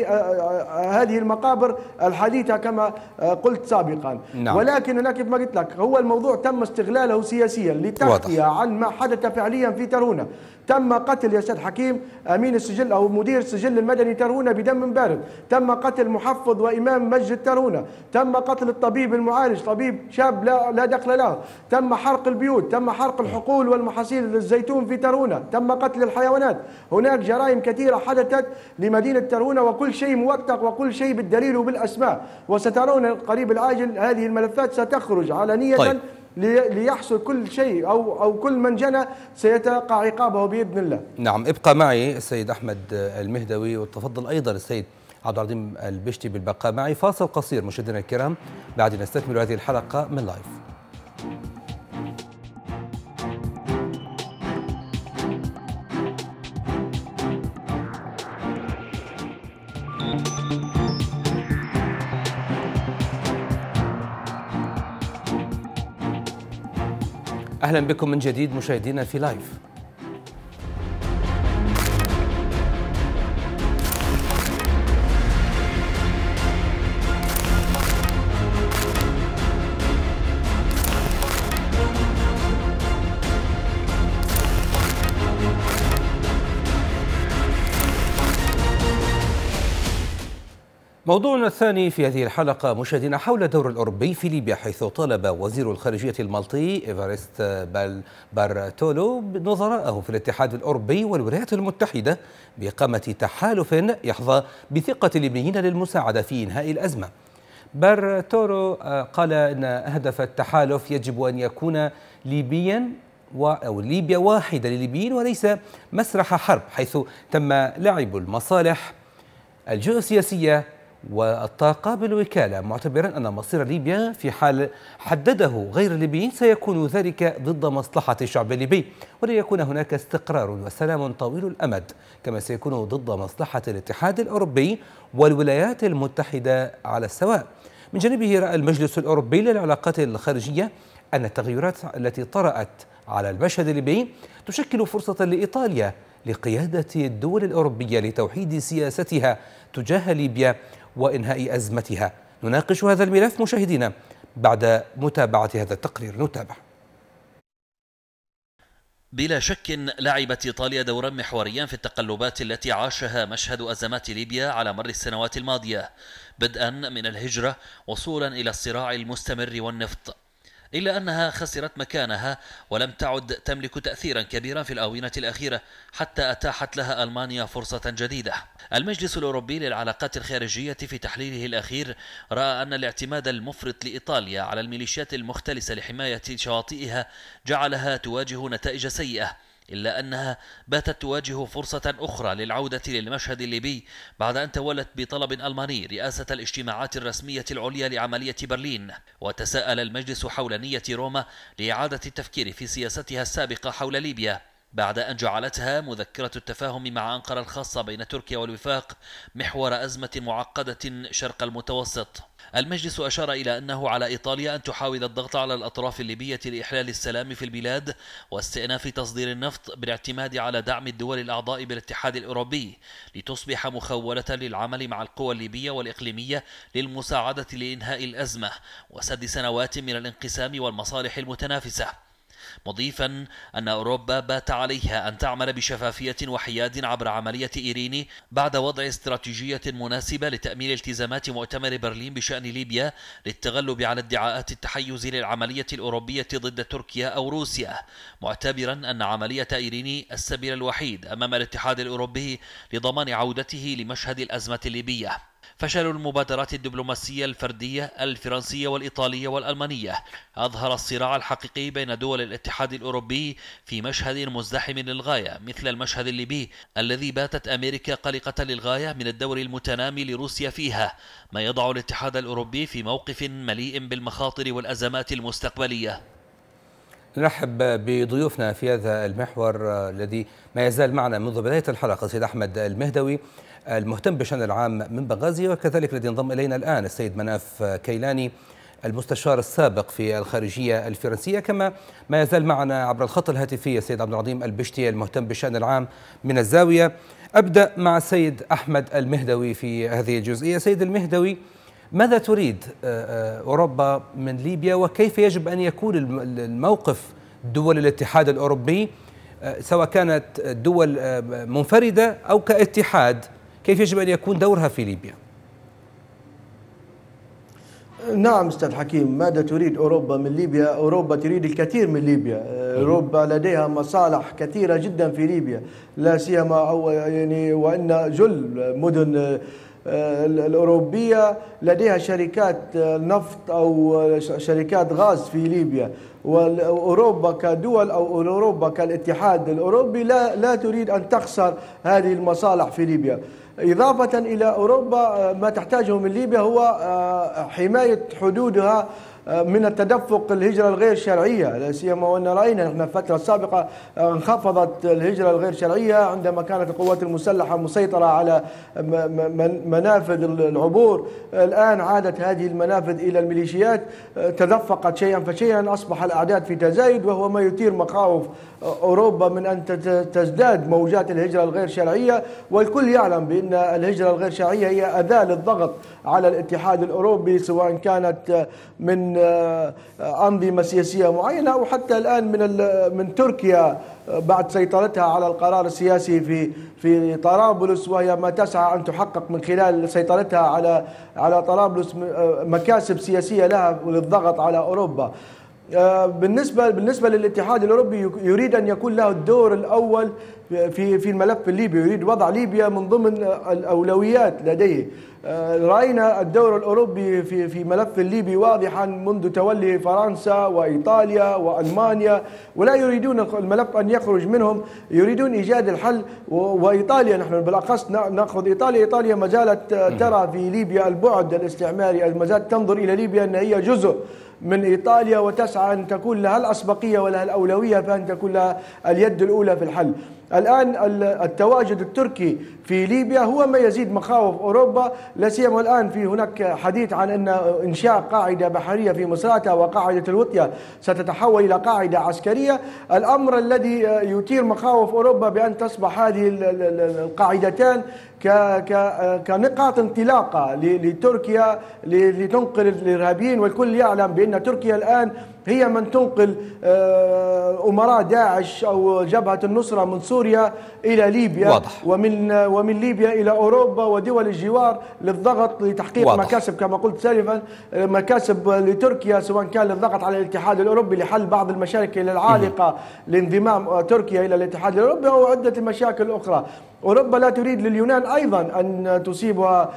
هذه المقابر الحديثة كما قلت سابقا. نعم. ولكن أنا كيف ما قلت لك، هو الموضوع تم استغلاله سياسيا لتغطية عن ما حدث فعليا في ترهونة. تم قتل يا أستاذ حكيم أمين السجل أو مدير السجل المدني ترهونة بدم بارد، تم قتل محفظ وإمام مسجد ترهونة، تم قتل الطبيب المعالج، طبيب شاب لا دخل له، تم حرق البيوت، تم حرق الحقول والمحاصيل الزيتون في ترهونة، تم قتل الحيوانات. هناك جرائم كثيرة حدثت لمدينة ترهونة، وكل شيء موثق وكل شيء بالدليل وبالأسماء، وسترون قريب العاجل هذه الملفات ستخرج علنية. طيب. ليحصل كل شيء أو كل من جنى سيتقع عقابه بإذن الله. نعم، ابقى معي السيد أحمد المهدوي، وتفضل أيضا السيد عبد العظيم البشتي بالبقاء معي. فاصل قصير مشاهدينا الكرام، بعد نستكمل هذه الحلقة من لايف. أهلا بكم من جديد مشاهدينا في لايف. موضوعنا الثاني في هذه الحلقة مشاهدينا حول الدور الأوروبي في ليبيا، حيث طالب وزير الخارجية المالطي إيفارست بارتولو نظراءه في الاتحاد الأوروبي والولايات المتحدة بإقامة تحالف يحظى بثقة الليبيين للمساعدة في إنهاء الأزمة. بارتولو قال أن هدف التحالف يجب أن يكون ليبيا أو ليبيا واحدة للليبيين وليس مسرح حرب، حيث تم لعب المصالح الجيوسياسية والطاقة بالوكالة، معتبرا أن مصير ليبيا في حال حدده غير الليبيين سيكون ذلك ضد مصلحة الشعب الليبي، ولن يكون هناك استقرار وسلام طويل الأمد، كما سيكون ضد مصلحة الاتحاد الأوروبي والولايات المتحدة على السواء. من جانبه رأى المجلس الأوروبي للعلاقات الخارجية أن التغيرات التي طرأت على المشهد الليبي تشكل فرصة لإيطاليا لقيادة الدول الأوروبية لتوحيد سياستها تجاه ليبيا وإنهاء أزمتها. نناقش هذا الملف مشاهدينا بعد متابعة هذا التقرير. نتابع. بلا شك لعبت إيطاليا دورا محوريا في التقلبات التي عاشها مشهد أزمات ليبيا على مر السنوات الماضية، بدءا من الهجرة وصولا إلى الصراع المستمر والنفط، إلا أنها خسرت مكانها ولم تعد تملك تأثيرا كبيرا في الآونة الأخيرة حتى أتاحت لها ألمانيا فرصة جديدة. المجلس الأوروبي للعلاقات الخارجية في تحليله الأخير رأى أن الاعتماد المفرط لإيطاليا على الميليشيات المختلسة لحماية شواطئها جعلها تواجه نتائج سيئة، إلا أنها باتت تواجه فرصة أخرى للعودة للمشهد الليبي بعد أن تولت بطلب ألماني رئاسة الاجتماعات الرسمية العليا لعملية برلين. وتساءل المجلس حول نية روما لإعادة التفكير في سياستها السابقة حول ليبيا بعد أن جعلتها مذكرة التفاهم مع أنقرة الخاصة بين تركيا والوفاق محور أزمة معقدة شرق المتوسط. المجلس أشار إلى أنه على إيطاليا أن تحاول الضغط على الأطراف الليبية لإحلال السلام في البلاد واستئناف تصدير النفط بالاعتماد على دعم الدول الأعضاء بالاتحاد الأوروبي لتصبح مخولة للعمل مع القوى الليبية والإقليمية للمساعدة لإنهاء الأزمة وسد سنوات من الانقسام والمصالح المتنافسة، مضيفا أن أوروبا بات عليها أن تعمل بشفافية وحياد عبر عملية إيريني بعد وضع استراتيجية مناسبة لتأمين التزامات مؤتمر برلين بشأن ليبيا للتغلب على ادعاءات التحيز للعملية الأوروبية ضد تركيا أو روسيا، معتبرا أن عملية إيريني السبيل الوحيد أمام الاتحاد الأوروبي لضمان عودته لمشهد الأزمة الليبية. فشل المبادرات الدبلوماسية الفردية الفرنسية والإيطالية والألمانية أظهر الصراع الحقيقي بين دول الاتحاد الأوروبي في مشهد مزدحم للغاية مثل المشهد الليبي الذي باتت أمريكا قلقة للغاية من الدور المتنامي لروسيا فيها، ما يضع الاتحاد الأوروبي في موقف مليء بالمخاطر والأزمات المستقبلية. نرحب بضيوفنا في هذا المحور الذي ما يزال معنا منذ بداية الحلقة السيد أحمد المهدوي المهتم بالشأن العام من بنغازي، وكذلك الذي انضم إلينا الآن السيد مناف كيلاني المستشار السابق في الخارجية الفرنسية، كما ما يزال معنا عبر الخط الهاتفي السيد عبد العظيم البشتي المهتم بالشأن العام من الزاوية. أبدأ مع السيد أحمد المهدوي في هذه الجزئية. سيد المهدوي، ماذا تريد أوروبا من ليبيا، وكيف يجب أن يكون الموقف دول الاتحاد الأوروبي سواء كانت دول منفردة أو كاتحاد، كيف يجب أن يكون دورها في ليبيا؟ نعم أستاذ حكيم، ماذا تريد أوروبا من ليبيا؟ أوروبا تريد الكثير من ليبيا. أوروبا لديها مصالح كثيرة جدا في ليبيا، لا سيما وأن جل مدن الأوروبية لديها شركات نفط أو شركات غاز في ليبيا، وأوروبا كدول أو أوروبا كالاتحاد الأوروبي لا تريد أن تخسر هذه المصالح في ليبيا. إضافة إلى أوروبا ما تحتاجه من ليبيا هو حماية حدودها من التدفق الهجرة الغير شرعية، لا سيما وأن رأينا نحن الفترة السابقة انخفضت الهجرة الغير شرعية عندما كانت القوات المسلحة مسيطرة على منافذ العبور. الآن عادت هذه المنافذ إلى الميليشيات، تدفقت شيئا فشيئا، أصبح الأعداد في تزايد، وهو ما يثير مخاوف أوروبا من أن تزداد موجات الهجرة الغير شرعية. والكل يعلم بأن الهجرة الغير شرعية هي أداة للضغط على الاتحاد الأوروبي، سواء كانت من أنظمة سياسية معينة أو حتى الآن من تركيا بعد سيطرتها على القرار السياسي في طرابلس، وهي ما تسعى أن تحقق من خلال سيطرتها على طرابلس مكاسب سياسية لها وللضغط على أوروبا. بالنسبة للاتحاد الأوروبي يريد أن يكون له الدور الأول في الملف الليبي، يريد وضع ليبيا من ضمن الأولويات لديه. رأينا الدور الأوروبي في ملف الليبي واضحا منذ تولي فرنسا وإيطاليا وألمانيا، ولا يريدون الملف أن يخرج منهم، يريدون إيجاد الحل. وإيطاليا، نحن بالأخص نأخذ إيطاليا ما زالت ترى في ليبيا البعد الاستعماري، ما زالت تنظر إلى ليبيا أن هي جزء من إيطاليا، وتسعى أن تكون لها الأسبقية ولها الأولوية، فأن تكون لها اليد الأولى في الحل. الآن التواجد التركي في ليبيا هو ما يزيد مخاوف أوروبا، لا سيما الآن في هناك حديث عن أن إنشاء قاعدة بحرية في مصراتة، وقاعدة الوطية ستتحول إلى قاعدة عسكرية، الأمر الذي يثير مخاوف أوروبا بأن تصبح هذه القاعدتان كنقاط انطلاقة لتركيا لتنقل الإرهابيين. والكل يعلم بأن تركيا الآن هي من تنقل أمراء داعش أو جبهة النصرة من سوريا إلى ليبيا، واضح. ومن ليبيا إلى أوروبا ودول الجوار للضغط لتحقيق واضح. مكاسب كما قلت سالفا، مكاسب لتركيا، سواء كان للضغط على الاتحاد الأوروبي لحل بعض المشاكل العالقة لانضمام تركيا إلى الاتحاد الأوروبي أو عدة المشاكل الأخرى. أوروبا لا تريد لليونان أيضا أن تصيبها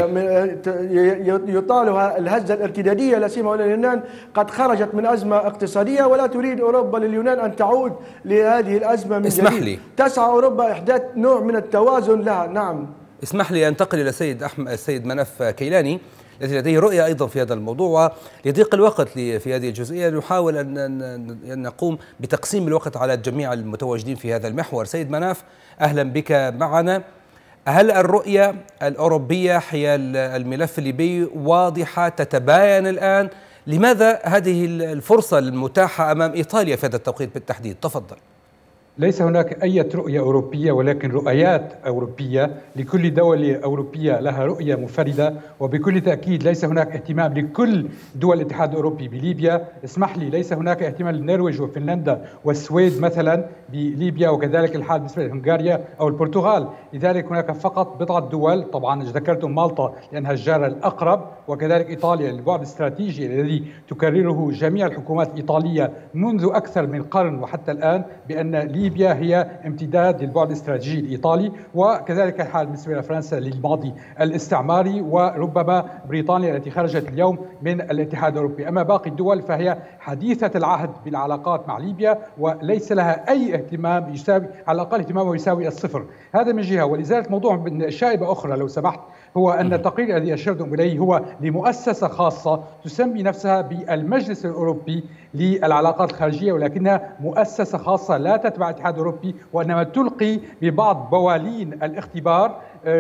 يطالها الهزة الارتدادية، لا سيما اليونان قد خرجت من أزمة اقتصادية، ولا تريد أوروبا لليونان أن تعود لهذه الأزمة من اسمح جديد. لي. تسعى أوروبا إحداث نوع من التوازن لها. نعم، اسمح لي أنتقل إلى السيد مناف كيلاني. الذي لديه رؤية أيضا في هذا الموضوع. ولضيق الوقت في هذه الجزئية نحاول أن نقوم بتقسيم الوقت على جميع المتواجدين في هذا المحور. سيد مناف، أهلا بك معنا. هل الرؤية الأوروبية حيال الملف الليبي واضحة تتباين الآن؟ لماذا هذه الفرصة المتاحة أمام إيطاليا في هذا التوقيت بالتحديد؟ تفضل. ليس هناك أي رؤية أوروبية، ولكن رؤيات أوروبية. لكل دولة أوروبية لها رؤية منفردة، وبكل تأكيد ليس هناك اهتمام لكل دول الاتحاد الأوروبي بليبيا. اسمح لي، ليس هناك اهتمام للنرويج وفنلندا والسويد مثلا بليبيا، وكذلك الحال بالنسبة لهنغاريا أو البرتغال. لذلك هناك فقط بضعة دول، طبعا ذكرتم مالطا لأنها الجارة الأقرب، وكذلك إيطاليا للبعد الاستراتيجي الذي تكرره جميع الحكومات الإيطالية منذ أكثر من قرن وحتى الآن، بأن ليبيا هي امتداد للبعد الاستراتيجي الإيطالي. وكذلك الحال بالنسبة لفرنسا للماضي الاستعماري، وربما بريطانيا التي خرجت اليوم من الاتحاد الأوروبي. أما باقي الدول فهي حديثة العهد بالعلاقات مع ليبيا، وليس لها أي اهتمام يساوي، على الأقل اهتمامه يساوي الصفر. هذا من جهة. ولذلك موضوع شائبة أخرى لو سمحت، هو أن التقرير الذي أشرتم إليه هو لمؤسسة خاصة تسمي نفسها بالمجلس الأوروبي للعلاقات الخارجية، ولكنها مؤسسة خاصة لا تتبع الاتحاد الأوروبي، وإنما تلقي ببعض بوالين الاختبار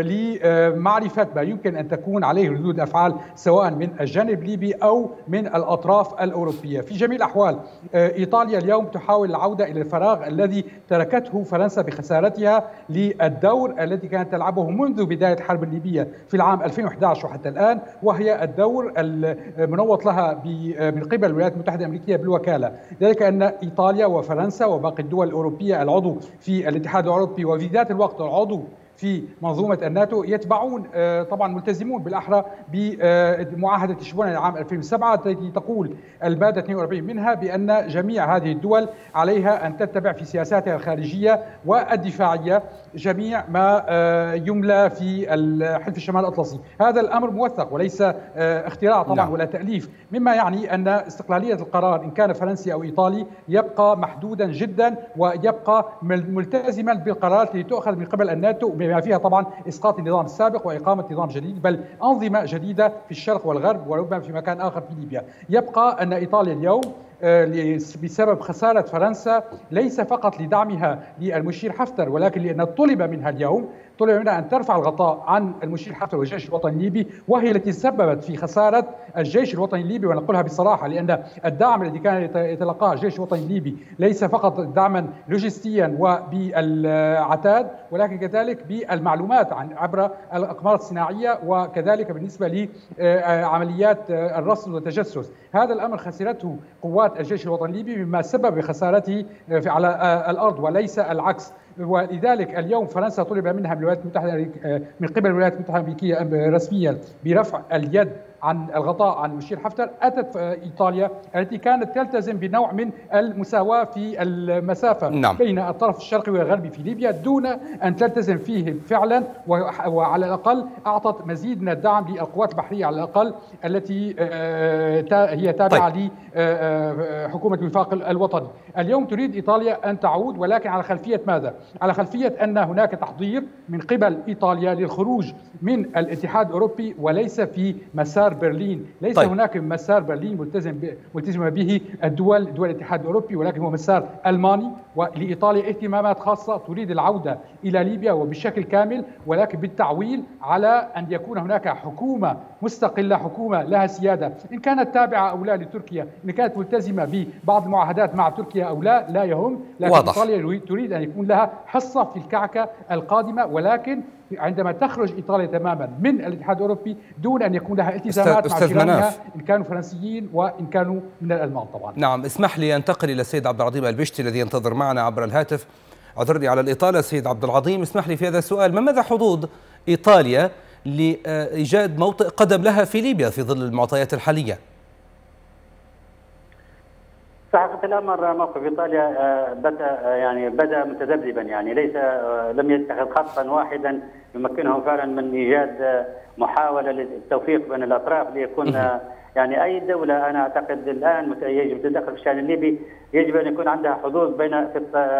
لمعرفة ما يمكن أن تكون عليه ردود أفعال سواء من الجانب الليبي أو من الأطراف الأوروبية. في جميع الأحوال إيطاليا اليوم تحاول العودة إلى الفراغ الذي تركته فرنسا بخسارتها للدور الذي كانت تلعبه منذ بداية الحرب الليبية في العام 2011 وحتى الآن، وهي الدور المنوط لها من قبل الولايات المتحدة الأمريكية بالوكالة. ذلك أن إيطاليا وفرنسا وباقي الدول الأوروبية العضو في الاتحاد الأوروبي وفي ذات الوقت العضو في منظومة الناتو يتبعون طبعا ملتزمون بالأحرى بمعاهدة شبونة لعام 2007 التي تقول المادة 42 منها بأن جميع هذه الدول عليها أن تتبع في سياساتها الخارجية والدفاعية جميع ما يملى في حلف الشمال الأطلسي. هذا الأمر موثق وليس اختراع طبعا ولا تأليف، مما يعني أن استقلالية القرار إن كان فرنسي أو إيطالي يبقى محدودا جدا، ويبقى ملتزما بالقرارات التي تؤخذ من قبل الناتو، بما فيها طبعا إسقاط النظام السابق وإقامة نظام جديد، بل أنظمة جديدة في الشرق والغرب وربما في مكان آخر في ليبيا. يبقى أن إيطاليا اليوم بسبب خسارة فرنسا ليس فقط لدعمها للمشير حفتر، ولكن لأن طلب منها أن ترفع الغطاء عن المشير حفتر والجيش الوطني الليبي، وهي التي سببت في خسارة الجيش الوطني الليبي. ونقولها بصراحة لأن الدعم الذي كان يتلقاه الجيش الوطني الليبي ليس فقط دعما لوجستيا وبالعتاد، ولكن كذلك بالمعلومات عبر الأقمار الصناعية، وكذلك بالنسبة لعمليات الرصد والتجسس. هذا الأمر خسرته قوات الجيش الوطني الليبي، مما سبب خسارته على الأرض وليس العكس. ولذلك اليوم فرنسا طلب منها من قبل الولايات المتحدة الأمريكية رسميا برفع اليد عن الغطاء عن المشير حفتر. أتت إيطاليا التي كانت تلتزم بنوع من المساواة في المسافة بين الطرف الشرقي والغربي في ليبيا دون أن تلتزم فيه فعلا، وعلى الأقل أعطت مزيد من الدعم للقوات البحرية على الأقل التي هي تابعة لحكومة الوفاق الوطني. اليوم تريد إيطاليا أن تعود، ولكن على خلفية ماذا؟ على خلفية أن هناك تحضير من قبل إيطاليا للخروج من الاتحاد الأوروبي وليس في مسار برلين. ليس هناك مسار برلين ملتزم به دول الاتحاد الأوروبي، ولكن هو مسار ألماني. ولإيطاليا اهتمامات خاصة، تريد العودة إلى ليبيا وبشكل كامل، ولكن بالتعويل على أن يكون هناك حكومة مستقلة، حكومة لها سيادة، إن كانت تابعة أو لا لتركيا، إن كانت ملتزمة ببعض المعاهدات مع تركيا أو لا يهم، لكن إيطاليا تريد أن يكون لها حصة في الكعكة القادمة. ولكن عندما تخرج إيطاليا تماما من الاتحاد الأوروبي دون أن يكون لها التزامات مع جيرانها إن كانوا فرنسيين وإن كانوا من الألمان طبعا. نعم، اسمح لي أنتقل إلى السيد عبد العظيم البشتي الذي ينتظر معنا عبر الهاتف. اعذرني على الإطالة سيد عبد العظيم، اسمح لي في هذا السؤال: ما مدى حظوظ إيطاليا لإيجاد موطئ قدم لها في ليبيا في ظل المعطيات الحالية؟ حقيقة الأمر موقف إيطاليا بدأ متذبذبا، يعني لم يتخذ خطا واحدا يمكنهم فعلا من إيجاد محاولة للتوفيق بين الأطراف ليكون يعني أي دولة أنا أعتقد الآن يجب تدخل في الشأن الليبي، يجب أن يكون عندها حظوظ في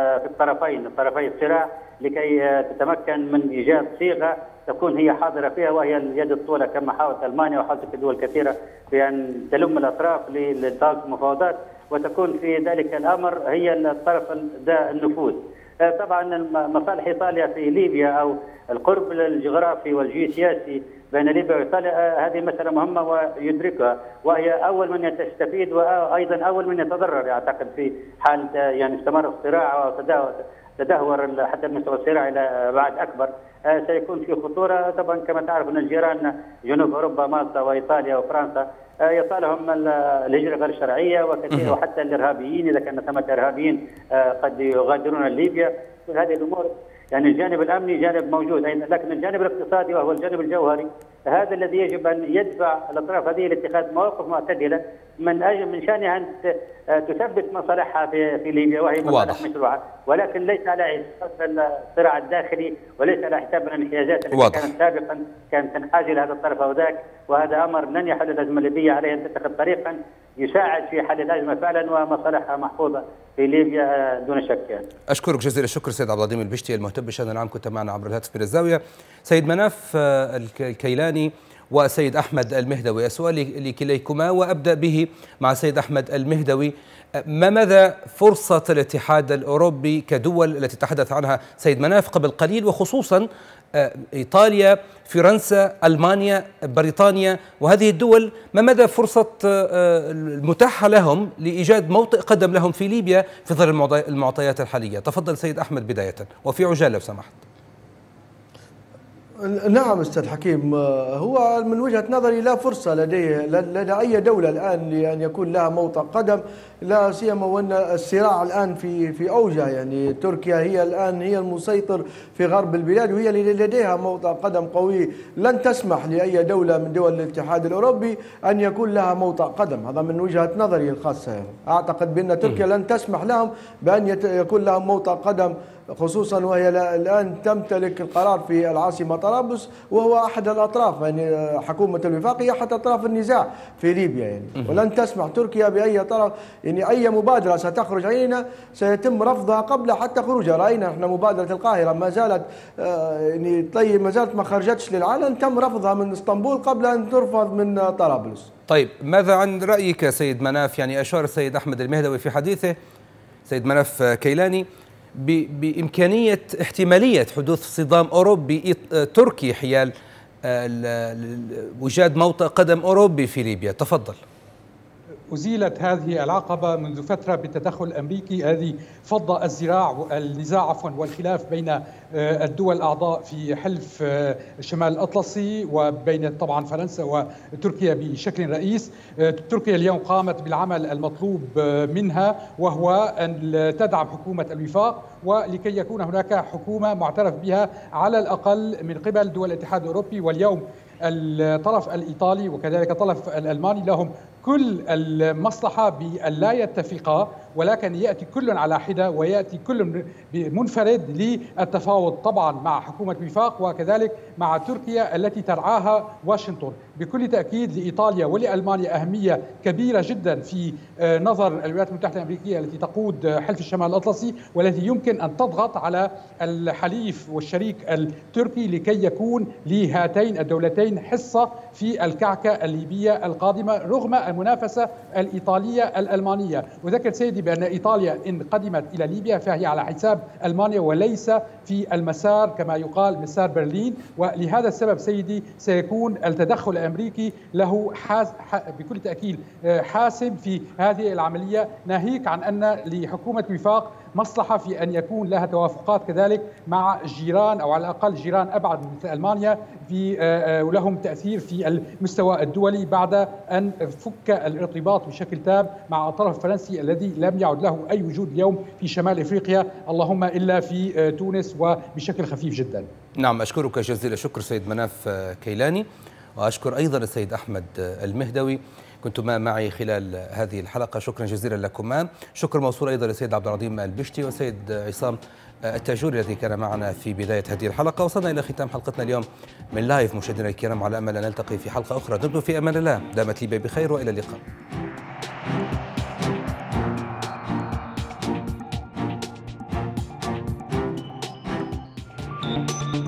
طرفي الصراع لكي تتمكن من إيجاد صيغة تكون هي حاضرة فيها، وهي اليد الطولة كما حاولت ألمانيا وحاولت دول كثيرة بأن تلم الأطراف للتوافق المفاوضات، وتكون في ذلك الأمر هي الطرف ذا النفوذ. طبعا مصالح إيطاليا في ليبيا أو القرب الجغرافي والجيوسياسي بين ليبيا وإيطاليا هذه مسألة مهمة ويدركها، وهي أول من تستفيد وأيضا أول من يتضرر أعتقد في حال يعني استمر الصراع وتدهور حتى مستوى الصراع إلى بعد أكبر. سيكون في خطورة. طبعا كما تعرف أن الجيران جنوب أوروبا مالطا وإيطاليا وفرنسا يصالهم الهجرة غير الشرعية وكثير، وحتى الإرهابيين إذا كان ثمة إرهابيين قد يغادرون ليبيا. كل هذه الأمور يعني الجانب الأمني جانب موجود، لكن الجانب الاقتصادي وهو الجانب الجوهري هذا الذي يجب أن يدفع الأطراف هذه لاتخاذ مواقف معتدلة من شأنها أن تثبت مصالحها في ليبيا، وهي مصالح مشروعة، ولكن ليس على حساب الصراع الداخلي وليس على حساب الانحيازات التي كانت سابقا كانت تنحاز إلى هذا الطرف أو ذاك، وهذا أمر لن يحل الأزمة الليبية. عليه أن تتخذ طريقا يساعد في حل الأزمة فعلا ومصالحها محفوظة في ليبيا دون شك يعني. أشكرك جزيل الشكر سيد عبد العظيم البشتي المهتم بالشأن العام، كنت معنا عبر الهاتف من الزاوية. سيد مناف الكيلاني وسيد أحمد المهدوي، السؤال لكليكما وأبدأ به مع سيد أحمد المهدوي. ما مدى فرصة الاتحاد الأوروبي كدول التي تحدث عنها سيد مناف قبل قليل، وخصوصا إيطاليا، فرنسا، ألمانيا، بريطانيا وهذه الدول، ما مدى فرصة المتاحة لهم لإيجاد موطئ قدم لهم في ليبيا في ظل المعطيات الحالية؟ تفضل سيد أحمد بداية وفي عجالة لو سمحت. نعم أستاذ حكيم، هو من وجهة نظري لا فرصة لدى أي دولة الآن لأن يكون لها موطئ قدم، لا سيما وأن الصراع الآن في أوجه. يعني تركيا هي الآن هي المسيطر في غرب البلاد، وهي اللي لديها موطئ قدم قوي. لن تسمح لأي دولة من دول الاتحاد الأوروبي أن يكون لها موطئ قدم، هذا من وجهة نظري الخاصة. يعني أعتقد بأن تركيا لن تسمح لهم بأن يكون لهم موطئ قدم، خصوصا وهي الآن تمتلك القرار في العاصمة طرابلس، وهو أحد الأطراف. يعني حكومة الوفاق هي أحد أطراف النزاع في ليبيا يعني. ولن تسمح تركيا بأي طرف، يعني أي مبادرة ستخرج علينا سيتم رفضها قبل حتى خروجها. رأينا احنا مبادرة القاهرة ما زالت يعني طيب ما زالت ما خرجتش للعلن، تم رفضها من اسطنبول قبل أن ترفض من طرابلس. طيب ماذا عن رأيك سيد مناف؟ يعني أشار السيد أحمد المهدوي في حديثه سيد مناف كيلاني بإمكانية احتمالية حدوث صدام أوروبي تركي حيال وجاد موطئ قدم أوروبي في ليبيا. تفضل. أزيلت هذه العقبة منذ فترة بالتدخل الأمريكي، هذه فض النزاع والخلاف بين الدول الأعضاء في حلف الشمال الأطلسي وبين طبعا فرنسا وتركيا بشكل رئيس. تركيا اليوم قامت بالعمل المطلوب منها، وهو أن تدعم حكومة الوفاق، ولكي يكون هناك حكومة معترف بها على الأقل من قبل دول الاتحاد الأوروبي. واليوم الطرف الإيطالي وكذلك الطرف الألماني لهم كل المصلحة بأن لا يتفقا، ولكن يأتي كل على حدة ويأتي كل منفرد للتفاوض طبعا مع حكومة وفاق وكذلك مع تركيا التي ترعاها واشنطن. بكل تأكيد لإيطاليا ولألمانيا أهمية كبيرة جدا في نظر الولايات المتحدة الأمريكية التي تقود حلف الشمال الأطلسي، والتي يمكن أن تضغط على الحليف والشريك التركي لكي يكون لهاتين الدولتين حصة في الكعكة الليبية القادمة رغم المنافسة الإيطالية الألمانية. وذكر سيدي بأن إيطاليا إن قدمت إلى ليبيا فهي على حساب ألمانيا وليس في المسار كما يقال مسار برلين. ولهذا السبب سيدي سيكون التدخل الأمريكي له بكل تأكيد حاسم في هذه العملية، ناهيك عن أن لحكومة وفاق مصلحة في أن يكون لها توافقات كذلك مع جيران أو على الأقل جيران أبعد مثل ألمانيا ولهم تأثير في المستوى الدولي بعد أن فك الارتباط بشكل تام مع الطرف الفرنسي الذي لم يعد له أي وجود اليوم في شمال إفريقيا، اللهم إلا في تونس وبشكل خفيف جدا. نعم أشكرك جزيل الشكر سيد مناف كيلاني. وأشكر أيضا السيد أحمد المهدوي، كنتما معي خلال هذه الحلقة، شكرا جزيلا لكما. شكر موصول أيضا للسيد عبد العظيم البشتي والسيد عصام التاجوري الذي كان معنا في بداية هذه الحلقة. وصلنا إلى ختام حلقتنا اليوم من لايف. مشاهدينا الكرام، على أمل أن نلتقي في حلقة أخرى. دمتم في أمان الله، دامت ليبيا بخير، وإلى اللقاء.